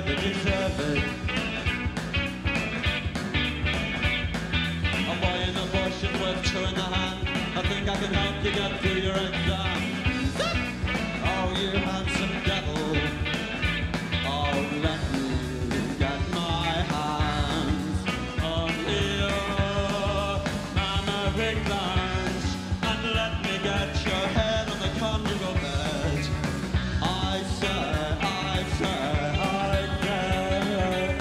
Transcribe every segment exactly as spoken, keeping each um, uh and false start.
it, deserve it. A boy in the bush is worth two in the hand. I think I can help you get through your exam. Oh, you handsome devil. Oh, let me get my hands on your mammary glands and let me get your head on the conjugal bed. I say, I say, I dare.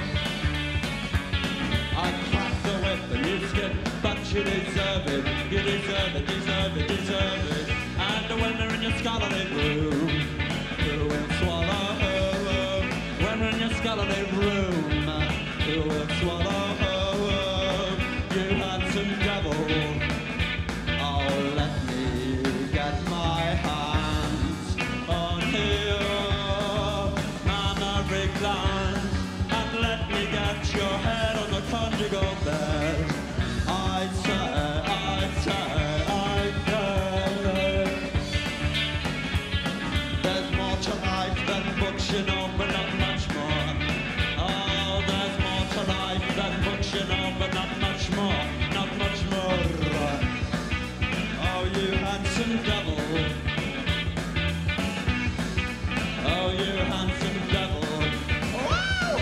I crack the whip and you skip, but you deserve it. You deserve it, deserve it, deserve it. And when they're in your scholarly room, who will swallow? When they're in your scholarly room, who will swallow? You handsome devil. Oh, let me get my hands on your mammary glands and let me get your head on the conjugal bed. I say, I say, I dare. There's more to life than books, you know, but not much more. Oh, there's more to life than books, you know, but not much more, not much more. Oh, you handsome devil. Oh, you handsome devil. Wow!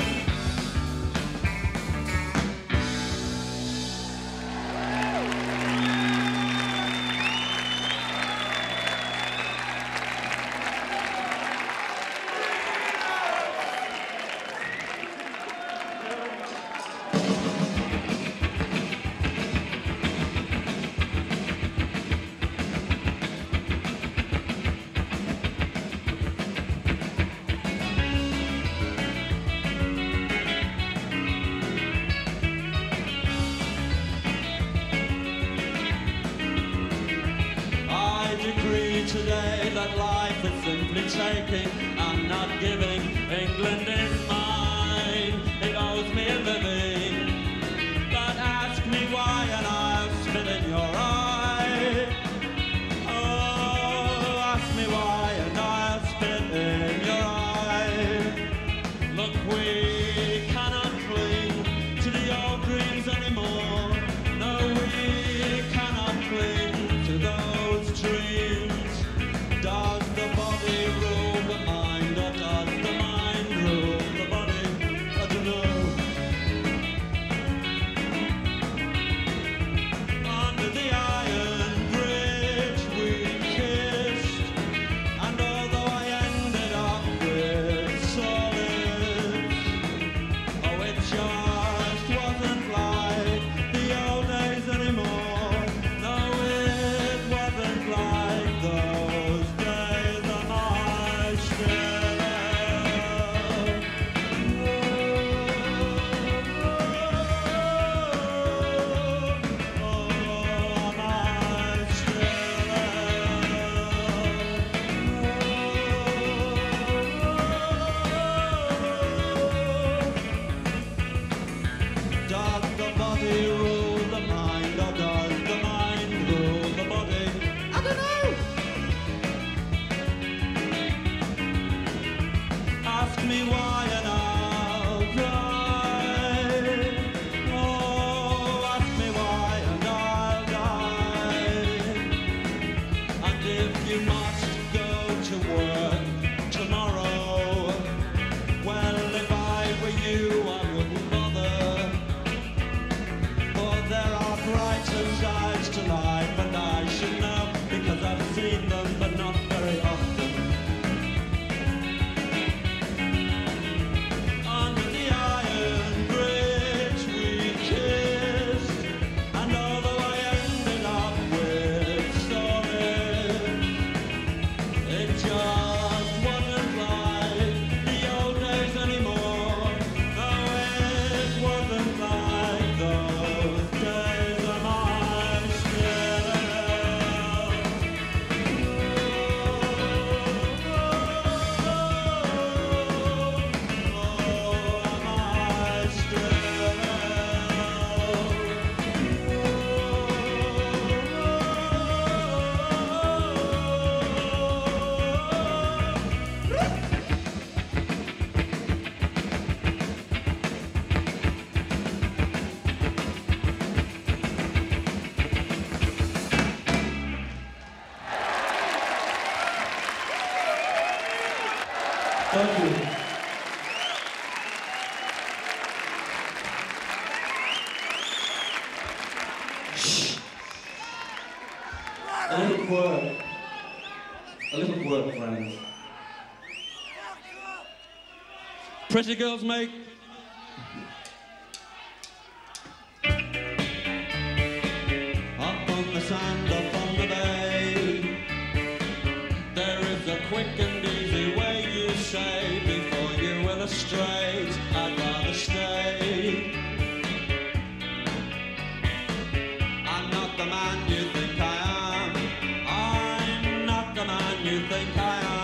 Today that life is simply taking and not giving. England is mine, it owes me a living. But ask me why and I'll spit in your eye. Oh, ask me why and I'll spit in your eye. Look, we cannot cling to the old dreams anymore. No, we cannot cling to those dreams. Does the body rule the mind, or does the mind rule the body? I don't know. Under the iron bridge we kissed, and although I ended up with solids, oh, it just wasn't like the old days anymore. No, it wasn't like those days of my still. Oh, my still. Does the body rule the mind, or does the mind rule the body? I don't know. Ask me why and I'll die. Oh, ask me why and I'll die. And if you must go to work tomorrow, well, if I were you, I wouldn't bother. For there are brighter sides to life, and I should know because I've seen them, but not very often. Under the iron bridge we kissed, and although I ended up with solids, Thank you. Shh. A little quirk. A little quirk, friends. Pretty girls make up on the sand, up on the bay. There is a quick and easy way, you say, before you illustrate. I'd rather stay. I'm not the man you think I am. I'm not the man you think I am.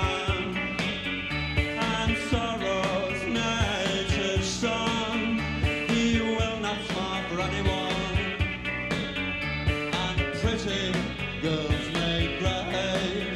And sorrow's nature's son. He will not smile for anyone. And pretty girls make grace.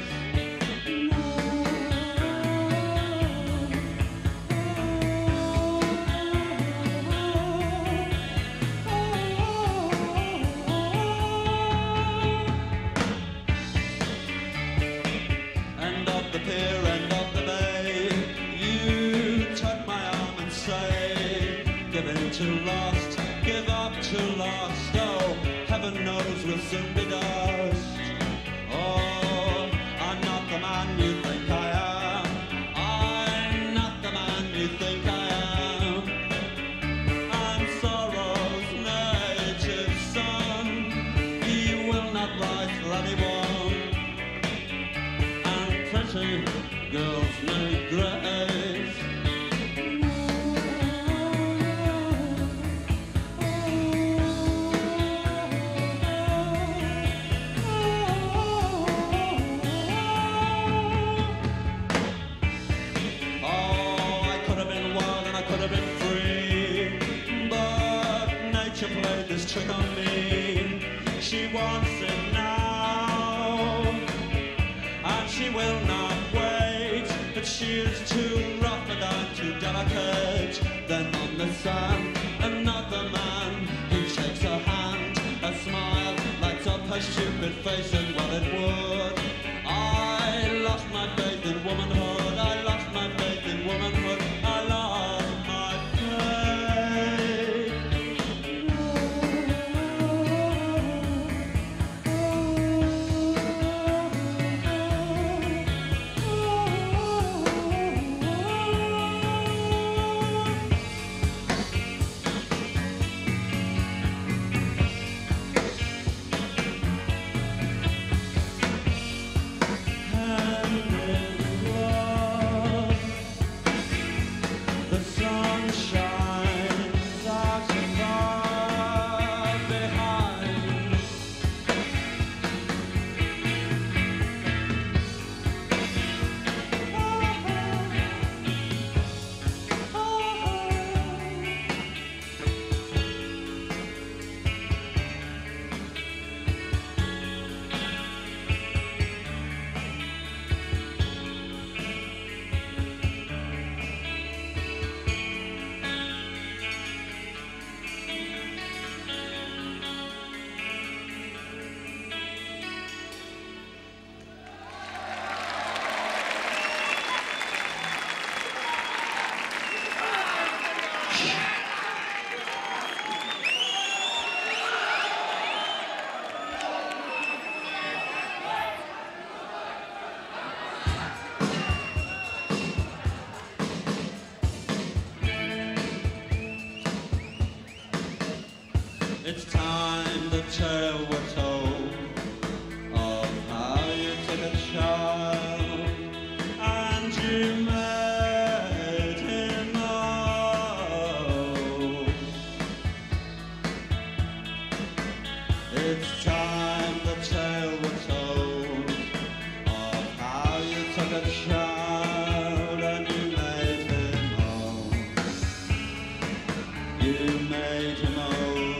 End of the pier, end of the bay. You take my arm and say, give in to lust, give up to lust. Oh, heaven knows we'll soon be dust. Oh, I'm not the man you think I am. I'm not the man you think I am. I'm sorrow's nature's son. He will not rise for anyone. And pretty girls make grace. Played this trick on me. She wants it now, and she will not wait. But she is too rough and I'm too delicate. Then on the sand, another man, he shakes her hand. A smile lights up her stupid face, and well it would. I lost my faith in womanhood. I lost my faith in womanhood. I lost my faith. It's time the tale were told of how you took a child and you made him old. It's time the tale were told of how you took a child and you made him old. You made him old.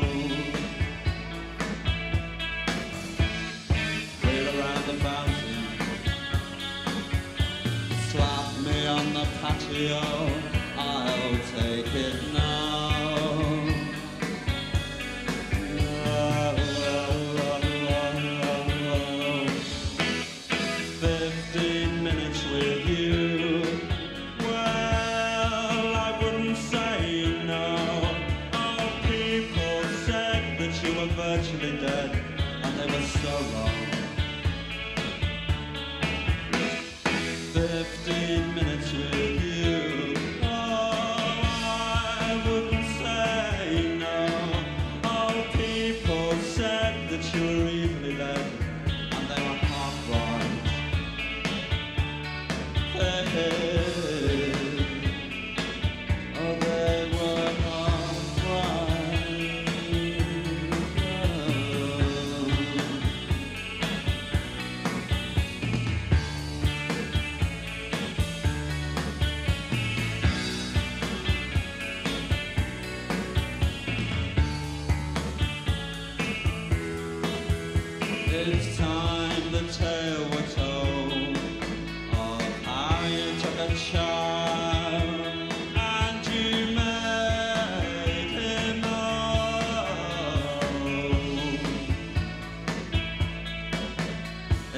On the patio, I'll take it now. Fifteen minutes with you were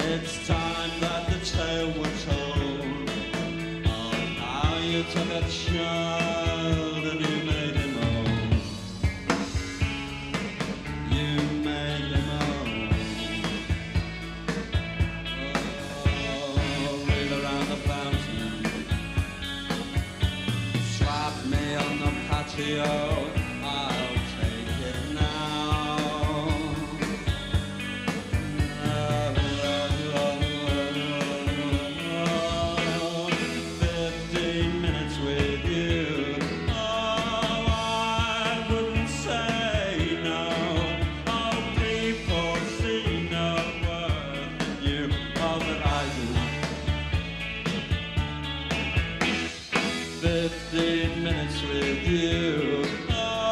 It's time that the tale was told of how you took a child and you made him old. You made him old. Oh, reel around the fountain, slap me on the patio. Fifteen minutes with you. Oh,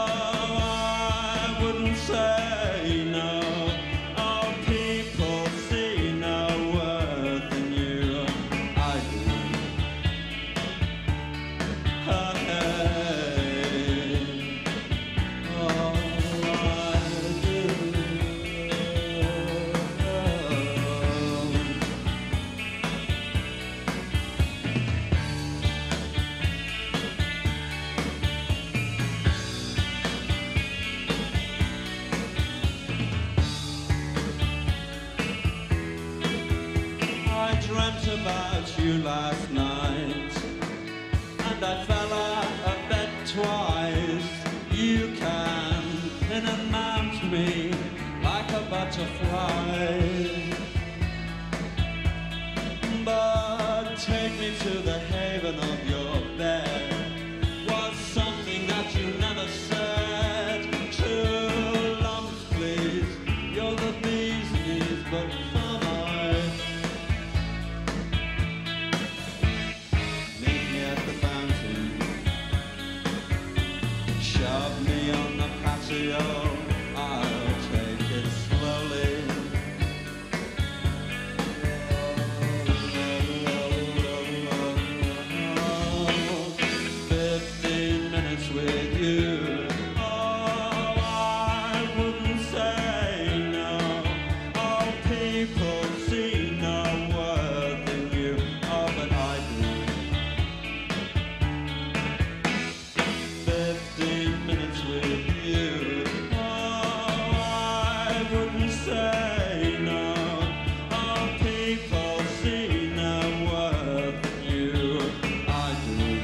I wouldn't say no. Oh, people see no worth in you. I do. Hey. Oh, I do. I dreamt about you last night, and I fell out of bed twice. You came in and mount me like a butterfly, but take me to the haven of your bed was something that you never said. Two lumps, please. You're the bee's knees, but some I. Shove me on the patio, I'll take it slowly. Fifteen minutes with you. Oh, I wouldn't say no. Oh, people see no worth in you. Oh, but I do. Fifteen minutes with you. Oh, I wouldn't say no. Oh, people see no worth in you. I do.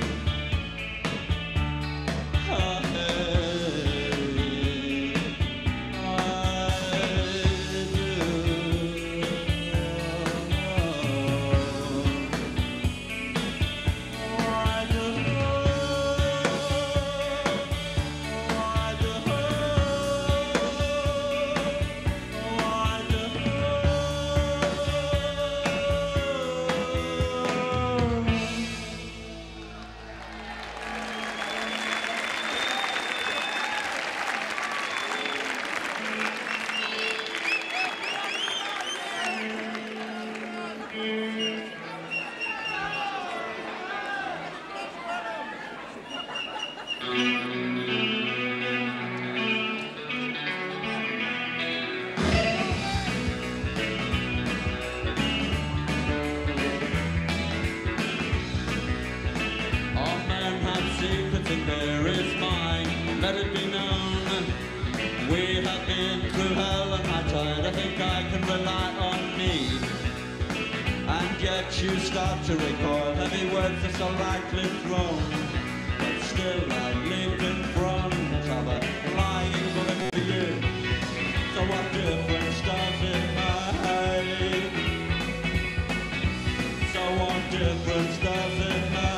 Oh, hey. I do. Oh, I do. Secrets and there is mine, let it be known. We have been through hell and high tide, I think I can rely on me. And yet you start to recall heavy words are so lightly thrown, but still I lived in front of a lying bullet for you. So what difference does it make? So what difference does it make?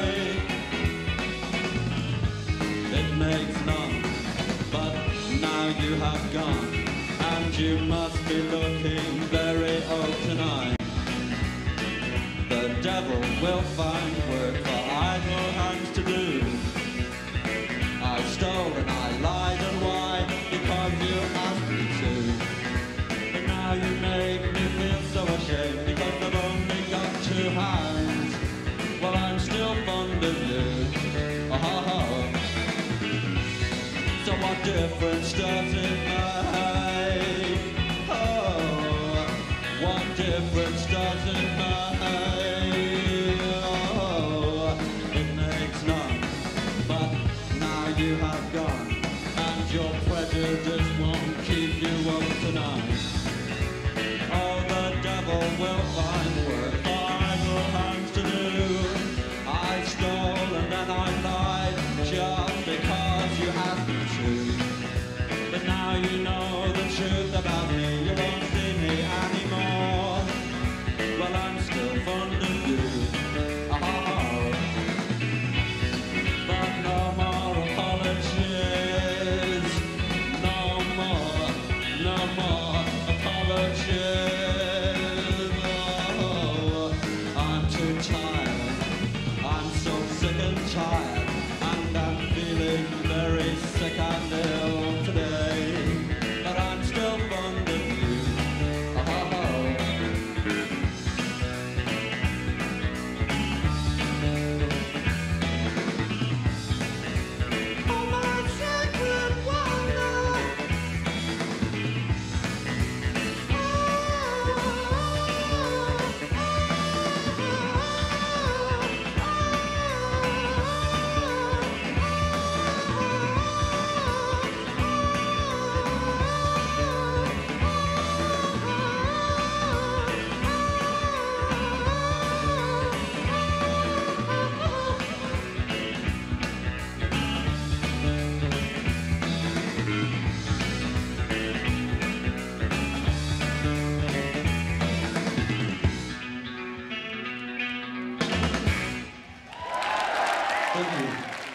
It makes none, but now you have gone, and you must be looking very old tonight. The devil will find work for idle hands to do. I stole and I lied, and why? Because you asked me to. But now you make me feel so ashamed, because I've only got two hands. Well, I'm still fond of you. Oh, oh, oh. So what difference does it make? Oh, what difference doesn't make. Oh, it makes none. But now you have gone, and your prejudice won't keep you up tonight. Oh, the devil will find work for idle hands to do. I stole and then I lied just because you asked me to. But now you know the truth about me, you won't see me anymore. Well, I'm still fond of you. Oh, but no more apologies. No more, no more apologies. Oh, I'm too tired. I'm so sick and tired. And I'm feeling very sick and ill today. But I'm still fond of you. Oh. Oh, my sacred wonder. Thank you.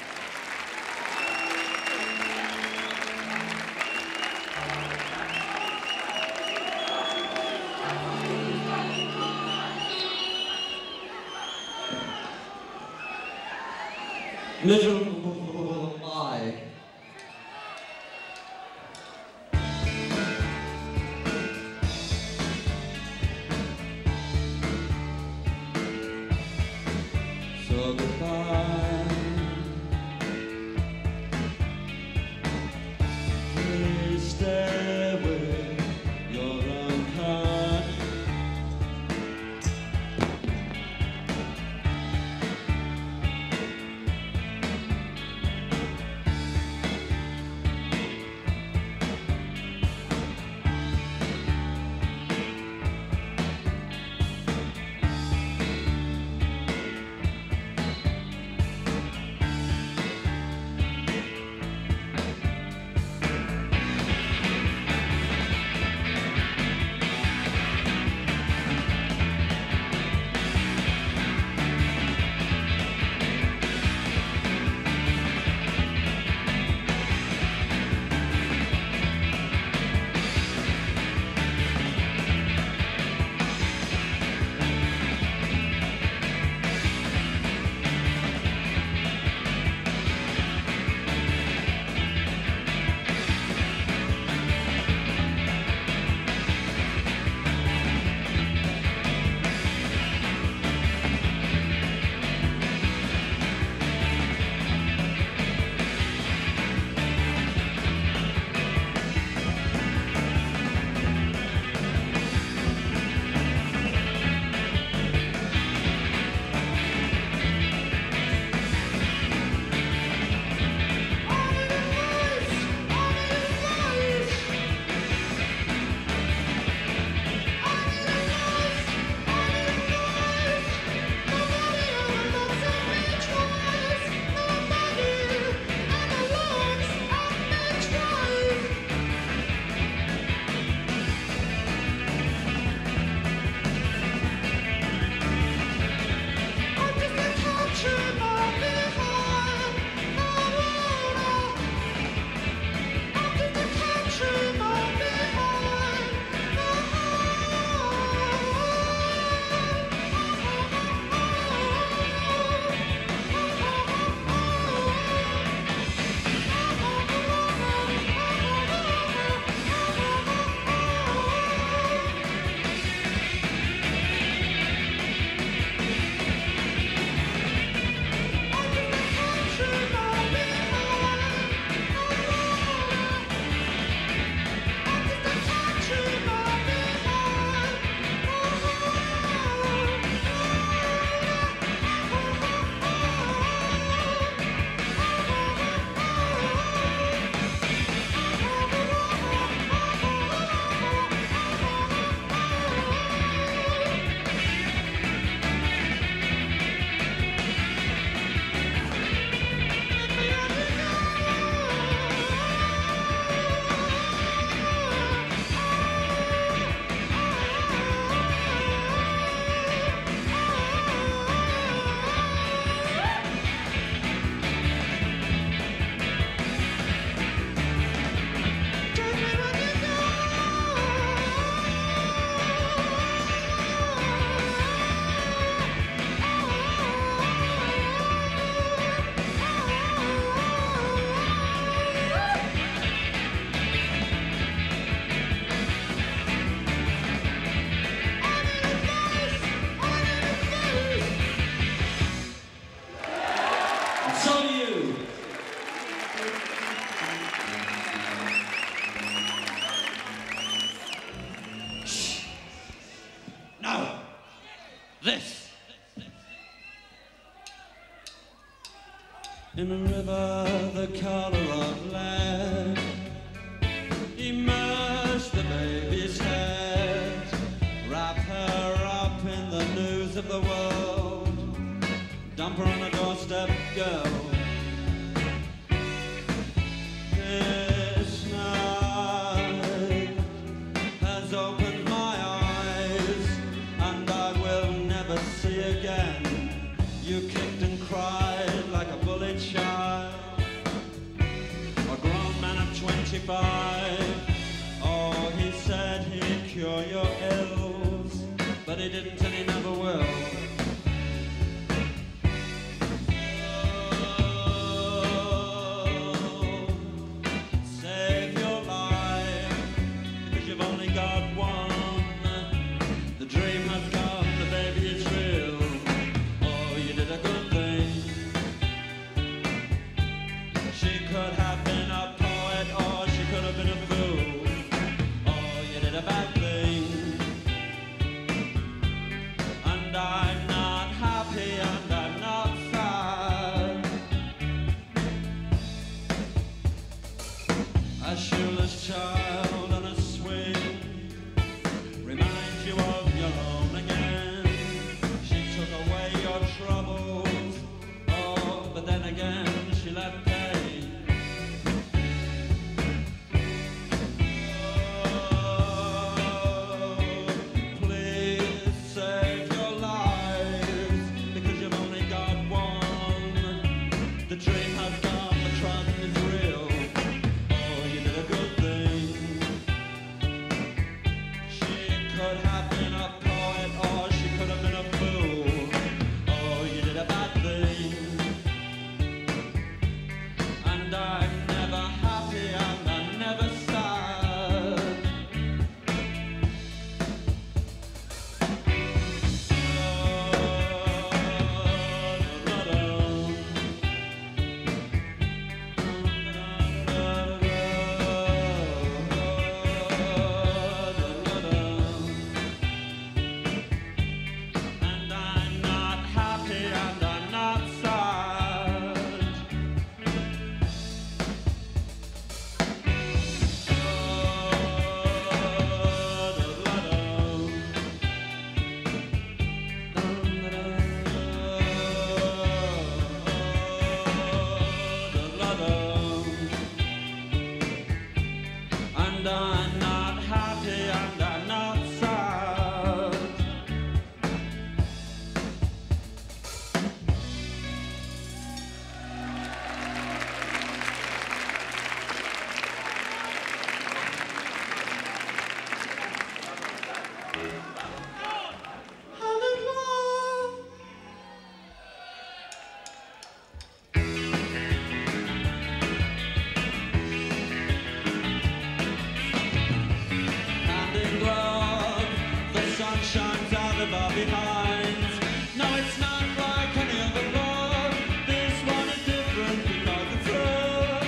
Little eye. So goodbye. Please stay with your own kind. this. In a river the color of lead, immerse the baby's head, wrap her up in the news of the world, dump her on a doorstep, girl. This night has opened my eyes, and I will never see again. You kicked and cried like a bullied child, a grown man of twenty-five. Oh, he said he'd cure your ills, but he didn't and he never will. A shoeless child on a swing reminds you of your own again. She took away your troubles, oh, but then again she left pain. Oh, please save your lives, because you've only got one. The dream has gone, the trust is real. Shines out of our behinds. No, it's not like any other love. This one is different because it's love.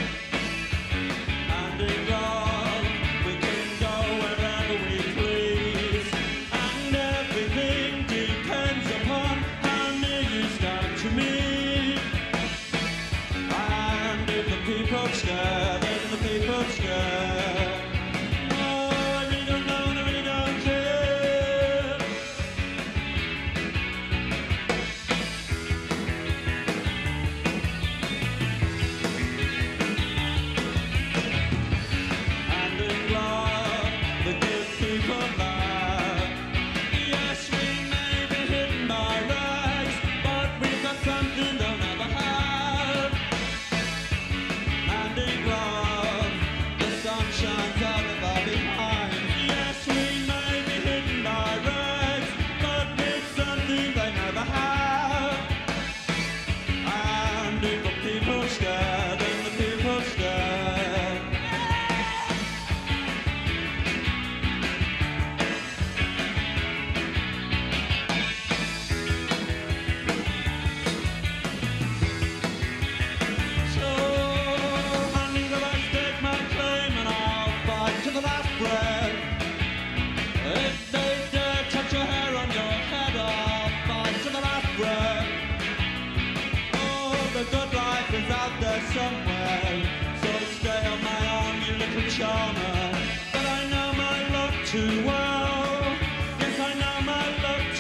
And in love, we can go wherever we please, and everything depends upon how near you stand to me. And if the people stare, then the people stare. Oh, I really don't know, I really don't care.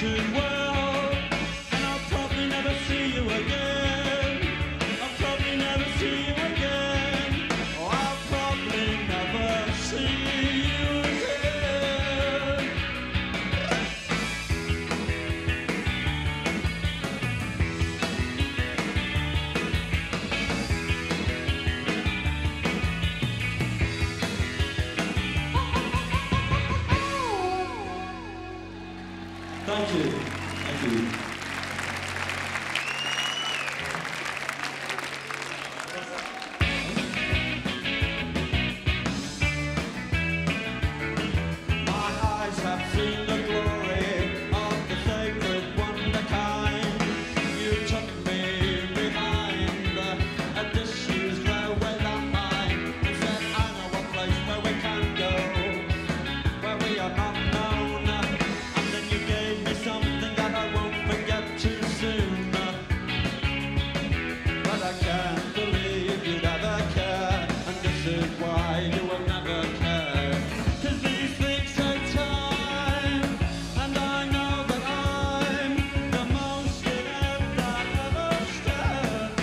too well, and I'll probably never see you again. I'll probably never see you again. Oh, I'll probably never see you again. Thank you. Thank you. My eyes have seen the glory of the sacred wonder kind. You took me behind a disused railway line and said, I know a place where we can go, where we are not known. And then you gave me something that I won't forget too soon. But I can't believe you'd ever care, and this is why you will never care. 'Cause these things take time, and I know that I'm the most inept I've ever stared.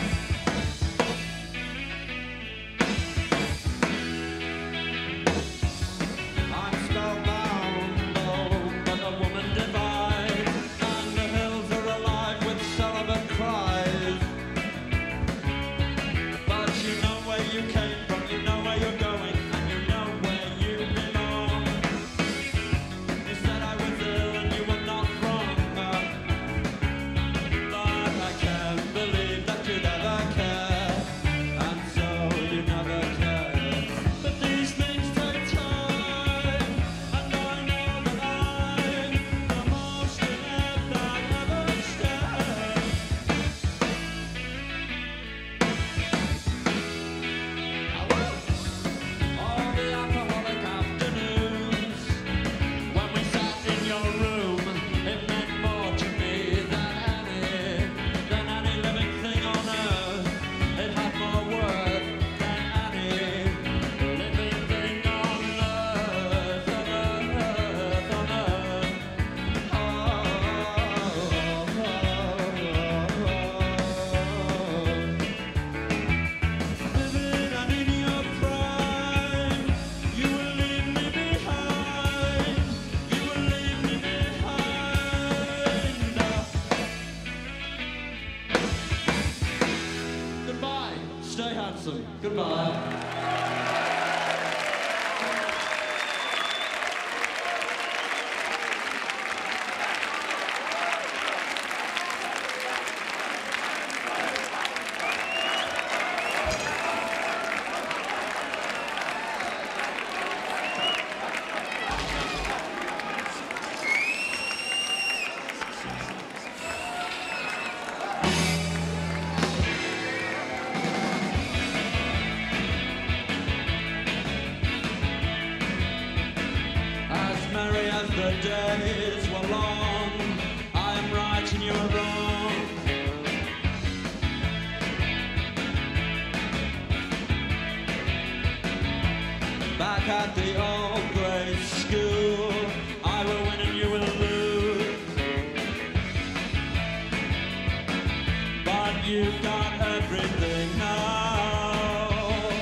I'm spellbound, oh, but the woman divides, and the hills are alive with celibate cries. But you know where you came from, you know where you're going, and you know where you belong. You said I was ill and you were not wrong, but I can't believe that you'd ever care, and so you never care. But these things take time, and I know that I'm the most inept I've ever stared. All the alcoholic afternoons when we sat in your room, it meant more to me than any, than any living thing on earth. It had more worth than any living thing on earth, on earth, on earth. Living and in your prime, you will leave me behind. You will leave me behind. Goodbye. Stay handsome. Goodbye. As merry as the days were long, I am right and you're wrong. Back at the old grey school, I will win and you will lose. But you've got everything now.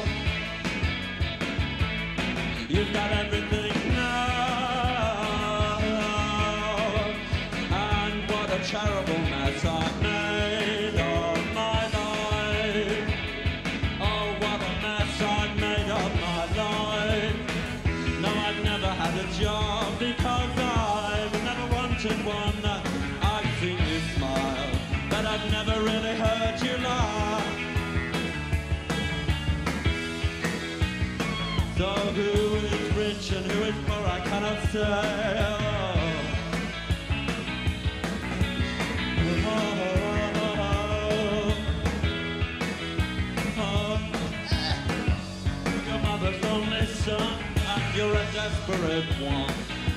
You've got everything now. And what a terrible mess I've made of my life. Oh, what a mess I've made of my life. No, I've never had a job because I've never wanted one. I've seen you smile, but I've never really heard you laugh. So who is rich and who is poor, I cannot say. Oh, oh, oh, oh. Your mother's only son, and you're a desperate one.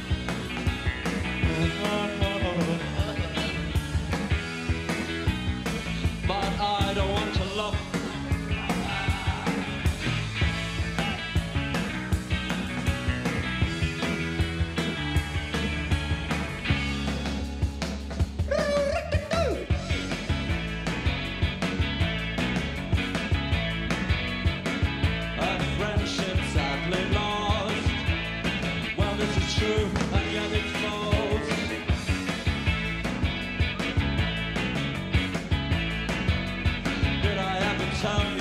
But I don't want to love. true, and yet it's false. Did I ever tell you?